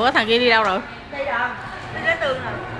Ủa thằng kia đi đâu rồi? Đây rồi, đi đến đường rồi.